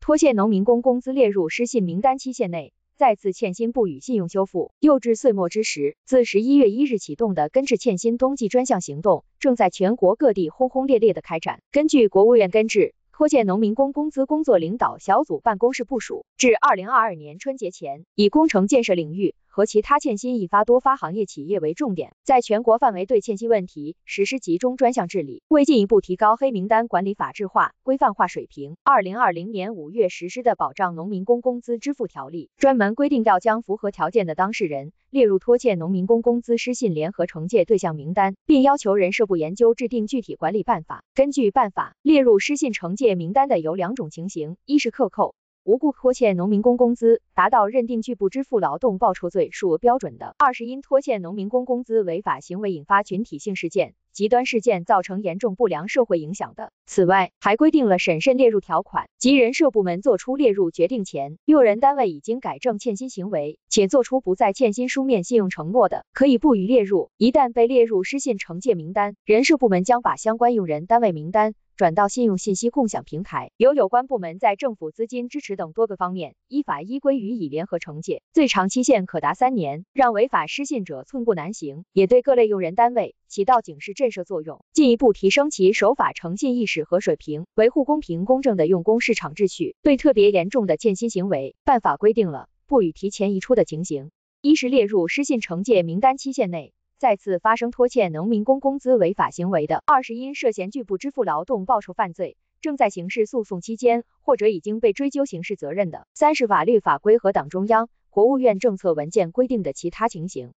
拖欠农民工工资列入失信名单期限内，再次欠薪不予信用修复。又至岁末之时，自11月1日启动的根治欠薪冬季专项行动正在全国各地轰轰烈烈的开展。根据国务院根治拖欠农民工工资工作领导小组办公室部署，至2022年春节前，以工程建设领域和其他欠薪易发多发行业企业为重点，在全国范围对欠薪问题实施集中专项治理。为进一步提高黑名单管理法治化、规范化水平，2020年5月实施的保障农民工工资支付条例专门规定要将符合条件的当事人列入拖欠农民工工资失信联合惩戒对象名单，并要求人社部研究制定具体管理办法。根据办法，列入失信惩戒名单的有2种情形：一是克扣无故拖欠农民工工资，达到认定拒不支付劳动报酬罪数额标准的；二是因拖欠农民工工资违法行为引发群体性事件、极端事件，造成严重不良社会影响的。此外，还规定了审慎列入条款，即人社部门作出列入决定前，用人单位已经改正欠薪行为，且作出不再欠薪书面信用承诺的，可以不予列入。一旦被列入失信惩戒名单，人社部门将把相关用人单位名单转到信用信息共享平台，由有关部门在政府资金支持等多个方面依法依规予以联合惩戒，最长期限可达3年，让违法失信者寸步难行，也对各类用人单位起到警示震慑作用，进一步提升其守法诚信意识和水平，维护公平公正的用工市场秩序。对特别严重的欠薪行为，办法规定了不予提前移出的情形：一是列入失信惩戒名单期限内再次发生拖欠农民工工资违法行为的；二是因涉嫌拒不支付劳动报酬犯罪，正在刑事诉讼期间或者已经被追究刑事责任的；三是法律法规和党中央、国务院政策文件规定的其他情形。